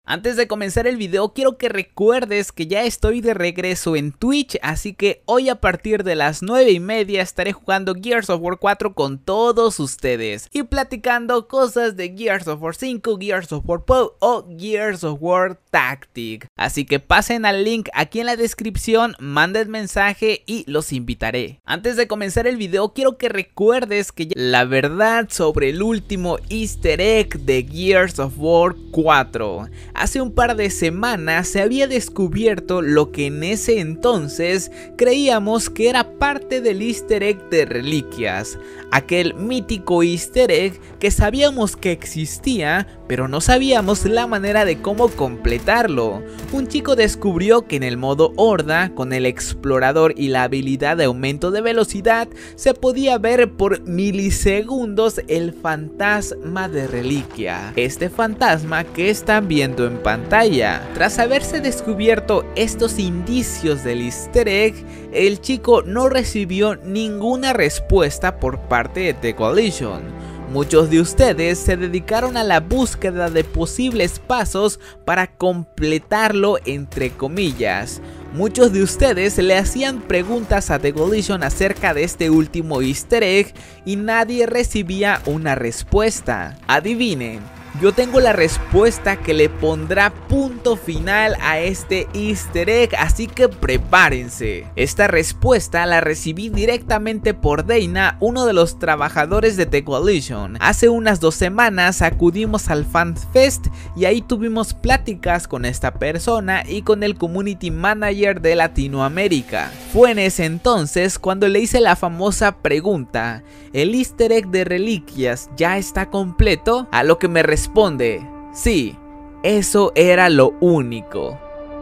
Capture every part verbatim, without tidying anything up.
Antes de comenzar el video quiero que recuerdes que ya estoy de regreso en Twitch, así que hoy a partir de las nueve y media estaré jugando Gears of War cuatro con todos ustedes y platicando cosas de Gears of War cinco, Gears of War Pro o Gears of War Tactic. Así que pasen al link aquí en la descripción, manden mensaje y los invitaré. Antes de comenzar el video quiero que recuerdes que ya la verdad sobre el último easter egg de Gears of War cuatro. Hace un par de semanas se había descubierto lo que en ese entonces creíamos que era parte del easter egg de Reliquias, aquel mítico easter egg que sabíamos que existía, pero no sabíamos la manera de cómo completarlo. Un chico descubrió que en el modo Horda, con el explorador y la habilidad de aumento de velocidad, se podía ver por milisegundos el fantasma de Reliquia, este fantasma que están viendo en pantalla. Tras haberse descubierto estos indicios del easter egg, el chico no recibió ninguna respuesta por parte de The Coalition. Muchos de ustedes se dedicaron a la búsqueda de posibles pasos para completarlo, entre comillas. Muchos de ustedes le hacían preguntas a The Coalition acerca de este último easter egg y nadie recibía una respuesta. Adivinen. Yo tengo la respuesta que le pondrá punto final a este easter egg, así que prepárense. Esta respuesta la recibí directamente por Dana, uno de los trabajadores de The Coalition. Hace unas dos semanas acudimos al FanFest y ahí tuvimos pláticas con esta persona y con el Community Manager de Latinoamérica. Fue en ese entonces cuando le hice la famosa pregunta: ¿el easter egg de Reliquias ya está completo? A lo que me respondió Responde, sí, eso era lo único.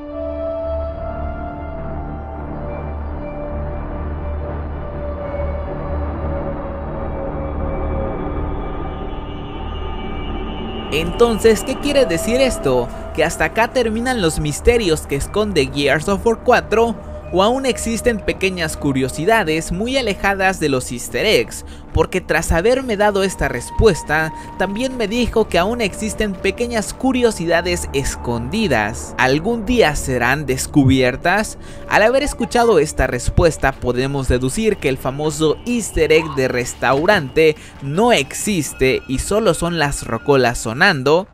Entonces, ¿qué quiere decir esto? ¿Que hasta acá terminan los misterios que esconde Gears of War cuatro? ¿O aún existen pequeñas curiosidades muy alejadas de los easter eggs? Porque tras haberme dado esta respuesta, también me dijo que aún existen pequeñas curiosidades escondidas. ¿Algún día serán descubiertas? Al haber escuchado esta respuesta, podemos deducir que el famoso easter egg de restaurante no existe y solo son las rocolas sonando.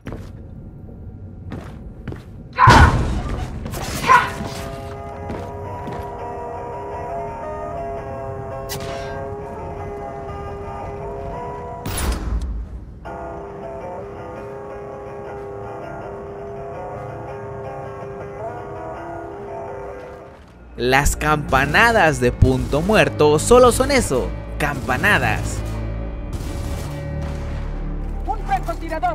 Las campanadas de punto muerto solo son eso, campanadas. ¡Un francotirador!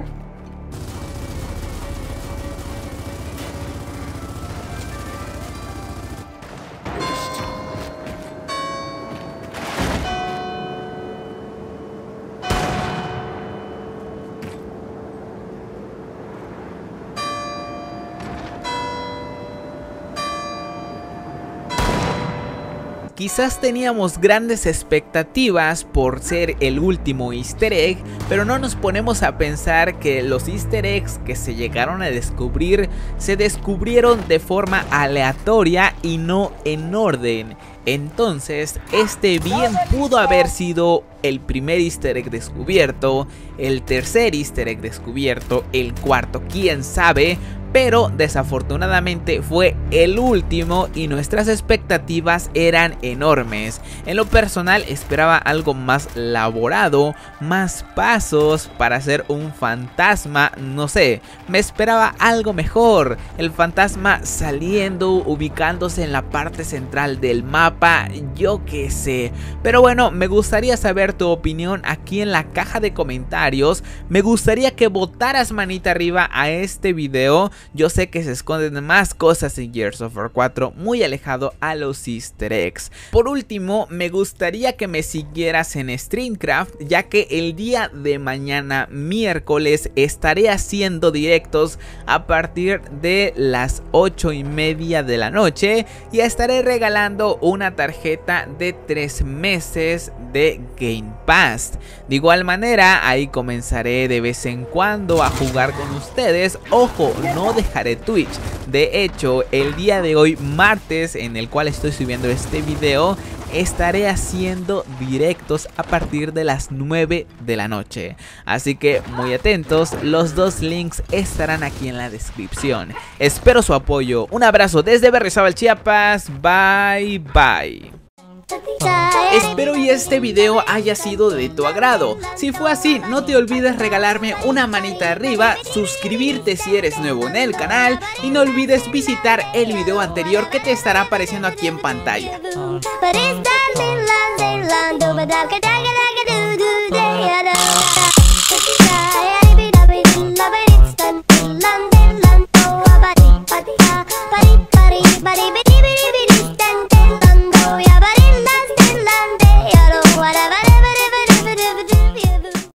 Quizás teníamos grandes expectativas por ser el último easter egg, pero no nos ponemos a pensar que los easter eggs que se llegaron a descubrir se descubrieron de forma aleatoria y no en orden. Entonces, este bien pudo haber sido el primer easter egg descubierto, el tercer easter egg descubierto, el cuarto, quién sabe, pero desafortunadamente fue el último y nuestras expectativas eran enormes. En lo personal esperaba algo más elaborado, más pasos para hacer un fantasma, no sé, me esperaba algo mejor, el fantasma saliendo, ubicándose en la parte central del mapa, yo qué sé. Pero bueno, me gustaría saber tu opinión aquí en la caja de comentarios, me gustaría que votaras manita arriba a este video. Yo sé que se esconden más cosas en Gears of War cuatro, muy alejado a los easter eggs. Por último, me gustaría que me siguieras en Streamcraft, ya que el día de mañana, miércoles, estaré haciendo directos a partir de las ocho y media de la noche y estaré regalando una tarjeta de tres meses de Game Pass. De igual manera, ahí comenzaré de vez en cuando a jugar con ustedes. Ojo, no dejaré Twitch. De hecho, el día de hoy, martes, en el cual estoy subiendo este video, estaré haciendo directos a partir de las nueve de la noche. Así que muy atentos, los dos links estarán aquí en la descripción. Espero su apoyo. Un abrazo desde Berriozábal, Chiapas. Bye bye. Espero y este video haya sido de tu agrado. Si fue así, no te olvides regalarme una manita arriba, suscribirte si eres nuevo en el canal y no olvides visitar el video anterior que te estará apareciendo aquí en pantalla.